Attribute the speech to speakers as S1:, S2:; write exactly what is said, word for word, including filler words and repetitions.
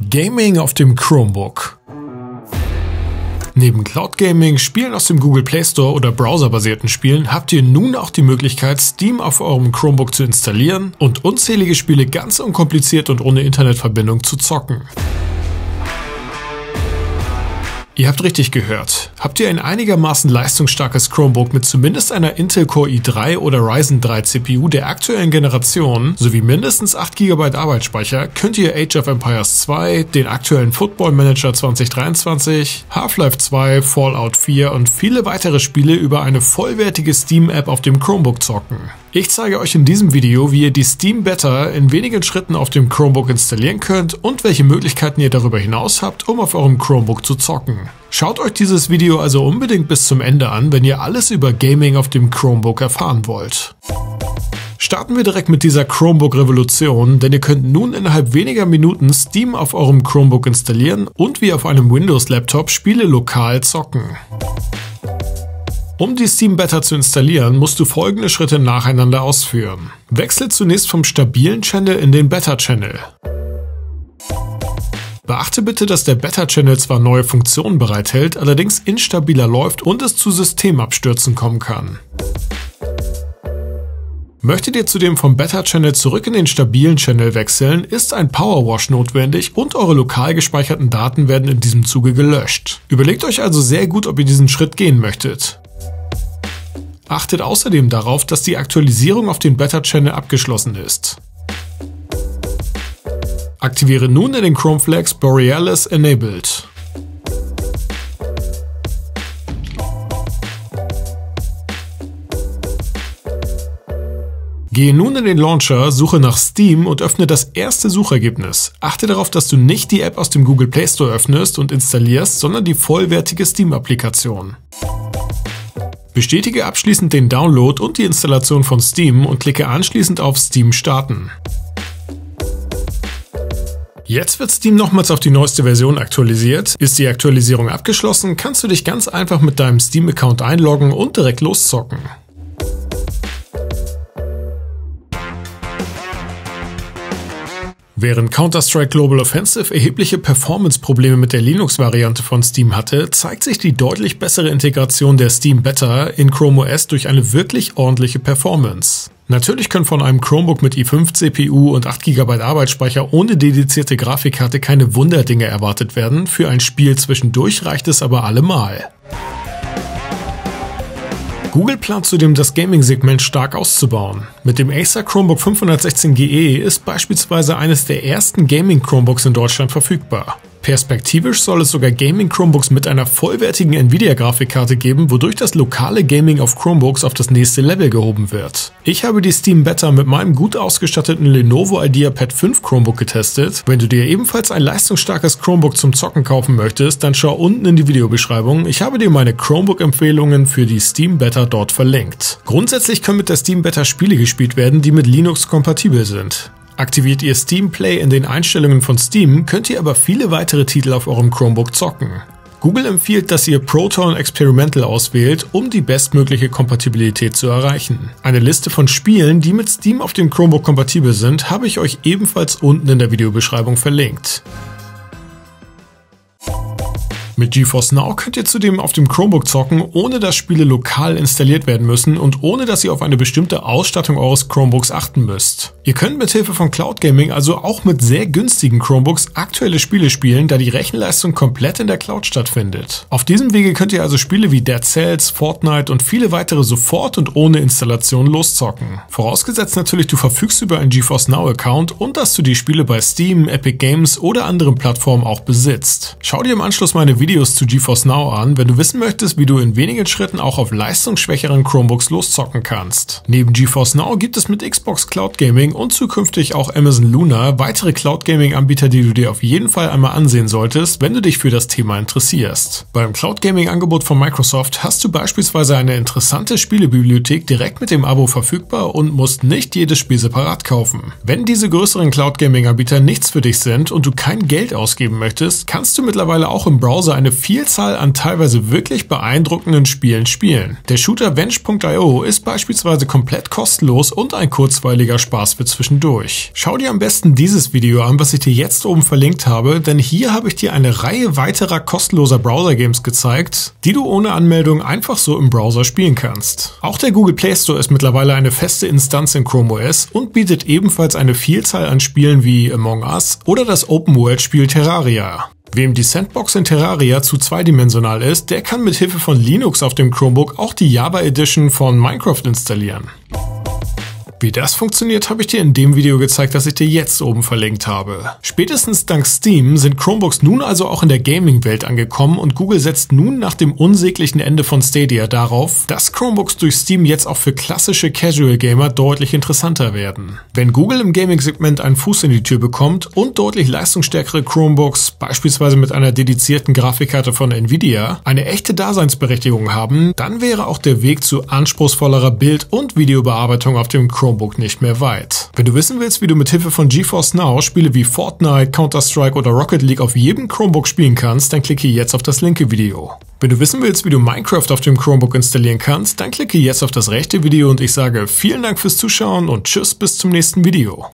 S1: Gaming auf dem Chromebook. Neben Cloud Gaming, Spielen aus dem Google Play Store oder browserbasierten Spielen habt ihr nun auch die Möglichkeit, Steam auf eurem Chromebook zu installieren und unzählige Spiele ganz unkompliziert und ohne Internetverbindung zu zocken. Ihr habt richtig gehört. Habt ihr ein einigermaßen leistungsstarkes Chromebook mit zumindest einer Intel Core i drei oder Ryzen drei C P U der aktuellen Generation sowie mindestens acht Gigabyte Arbeitsspeicher, könnt ihr Age of Empires zwei, den aktuellen Football Manager zwanzig dreiundzwanzig, Half-Life zwei, Fallout vier und viele weitere Spiele über eine vollwertige Steam-App auf dem Chromebook zocken. Ich zeige euch in diesem Video, wie ihr die Steam Beta in wenigen Schritten auf dem Chromebook installieren könnt und welche Möglichkeiten ihr darüber hinaus habt, um auf eurem Chromebook zu zocken. Schaut euch dieses Video also unbedingt bis zum Ende an, wenn ihr alles über Gaming auf dem Chromebook erfahren wollt. Starten wir direkt mit dieser Chromebook-Revolution, denn ihr könnt nun innerhalb weniger Minuten Steam auf eurem Chromebook installieren und wie auf einem Windows-Laptop Spiele lokal zocken. Um die Steam Beta zu installieren, musst du folgende Schritte nacheinander ausführen. Wechsel zunächst vom stabilen Channel in den Beta-Channel. Beachte bitte, dass der Beta-Channel zwar neue Funktionen bereithält, allerdings instabiler läuft und es zu Systemabstürzen kommen kann. Möchtet ihr zudem vom Beta-Channel zurück in den stabilen Channel wechseln, ist ein Powerwash notwendig und eure lokal gespeicherten Daten werden in diesem Zuge gelöscht. Überlegt euch also sehr gut, ob ihr diesen Schritt gehen möchtet. Achtet außerdem darauf, dass die Aktualisierung auf den Beta-Channel abgeschlossen ist. Aktiviere nun in den Chrome Flags Borealis Enabled. Gehe nun in den Launcher, suche nach Steam und öffne das erste Suchergebnis. Achte darauf, dass du nicht die App aus dem Google Play Store öffnest und installierst, sondern die vollwertige Steam-Applikation. Bestätige abschließend den Download und die Installation von Steam und klicke anschließend auf Steam starten. Jetzt wird Steam nochmals auf die neueste Version aktualisiert. Ist die Aktualisierung abgeschlossen, kannst du dich ganz einfach mit deinem Steam-Account einloggen und direkt loszocken. Während Counter-Strike Global Offensive erhebliche Performance-Probleme mit der Linux-Variante von Steam hatte, zeigt sich die deutlich bessere Integration der Steam Beta in Chrome O S durch eine wirklich ordentliche Performance. Natürlich können von einem Chromebook mit i fünf C P U und acht Gigabyte Arbeitsspeicher ohne dedizierte Grafikkarte keine Wunderdinge erwartet werden, für ein Spiel zwischendurch reicht es aber allemal. Google plant zudem, das Gaming-Segment stark auszubauen. Mit dem Acer Chromebook fünfhundertsechzehn G E ist beispielsweise eines der ersten Gaming-Chromebooks in Deutschland verfügbar. Perspektivisch soll es sogar Gaming-Chromebooks mit einer vollwertigen Nvidia-Grafikkarte geben, wodurch das lokale Gaming auf Chromebooks auf das nächste Level gehoben wird. Ich habe die Steam Beta mit meinem gut ausgestatteten Lenovo IdeaPad fünf Chromebook getestet. Wenn du dir ebenfalls ein leistungsstarkes Chromebook zum Zocken kaufen möchtest, dann schau unten in die Videobeschreibung. Ich habe dir meine Chromebook-Empfehlungen für die Steam Beta dort verlinkt. Grundsätzlich können mit der Steam Beta Spiele gespielt werden, die mit Linux kompatibel sind. Aktiviert ihr Steam Play in den Einstellungen von Steam, könnt ihr aber viele weitere Titel auf eurem Chromebook zocken. Google empfiehlt, dass ihr Proton Experimental auswählt, um die bestmögliche Kompatibilität zu erreichen. Eine Liste von Spielen, die mit Steam auf dem Chromebook kompatibel sind, habe ich euch ebenfalls unten in der Videobeschreibung verlinkt. Mit GeForce Now könnt ihr zudem auf dem Chromebook zocken, ohne dass Spiele lokal installiert werden müssen und ohne dass ihr auf eine bestimmte Ausstattung eures Chromebooks achten müsst. Ihr könnt mithilfe von Cloud Gaming also auch mit sehr günstigen Chromebooks aktuelle Spiele spielen, da die Rechenleistung komplett in der Cloud stattfindet. Auf diesem Wege könnt ihr also Spiele wie Dead Cells, Fortnite und viele weitere sofort und ohne Installation loszocken. Vorausgesetzt natürlich, du verfügst über einen GeForce Now Account und dass du die Spiele bei Steam, Epic Games oder anderen Plattformen auch besitzt. Schau dir im Anschluss meine Videos zu GeForce Now an, wenn du wissen möchtest, wie du in wenigen Schritten auch auf leistungsschwächeren Chromebooks loszocken kannst. Neben GeForce Now gibt es mit Xbox Cloud Gaming und zukünftig auch Amazon Luna weitere Cloud Gaming Anbieter, die du dir auf jeden Fall einmal ansehen solltest, wenn du dich für das Thema interessierst. Beim Cloud Gaming Angebot von Microsoft hast du beispielsweise eine interessante Spielebibliothek direkt mit dem Abo verfügbar und musst nicht jedes Spiel separat kaufen. Wenn diese größeren Cloud Gaming Anbieter nichts für dich sind und du kein Geld ausgeben möchtest, kannst du mittlerweile auch im Browser eine Vielzahl an teilweise wirklich beeindruckenden Spielen spielen. Der Shooter Venge punkt i o ist beispielsweise komplett kostenlos und ein kurzweiliger Spaß für zwischendurch. Schau dir am besten dieses Video an, was ich dir jetzt oben verlinkt habe, denn hier habe ich dir eine Reihe weiterer kostenloser Browser-Games gezeigt, die du ohne Anmeldung einfach so im Browser spielen kannst. Auch der Google Play Store ist mittlerweile eine feste Instanz in Chrome O S und bietet ebenfalls eine Vielzahl an Spielen wie Among Us oder das Open-World-Spiel Terraria. Wem die Sandbox in Terraria zu zweidimensional ist, der kann mit Hilfe von Linux auf dem Chromebook auch die Java Edition von Minecraft installieren. Wie das funktioniert, habe ich dir in dem Video gezeigt, das ich dir jetzt oben verlinkt habe. Spätestens dank Steam sind Chromebooks nun also auch in der Gaming-Welt angekommen und Google setzt nun nach dem unsäglichen Ende von Stadia darauf, dass Chromebooks durch Steam jetzt auch für klassische Casual-Gamer deutlich interessanter werden. Wenn Google im Gaming-Segment einen Fuß in die Tür bekommt und deutlich leistungsstärkere Chromebooks, beispielsweise mit einer dedizierten Grafikkarte von Nvidia, eine echte Daseinsberechtigung haben, dann wäre auch der Weg zu anspruchsvollerer Bild- und Videobearbeitung auf dem Chromebook Chromebook nicht mehr weit. Wenn du wissen willst, wie du mit Hilfe von GeForce Now Spiele wie Fortnite, Counter-Strike oder Rocket League auf jedem Chromebook spielen kannst, dann klicke jetzt auf das linke Video. Wenn du wissen willst, wie du Minecraft auf dem Chromebook installieren kannst, dann klicke jetzt auf das rechte Video und ich sage vielen Dank fürs Zuschauen und tschüss bis zum nächsten Video.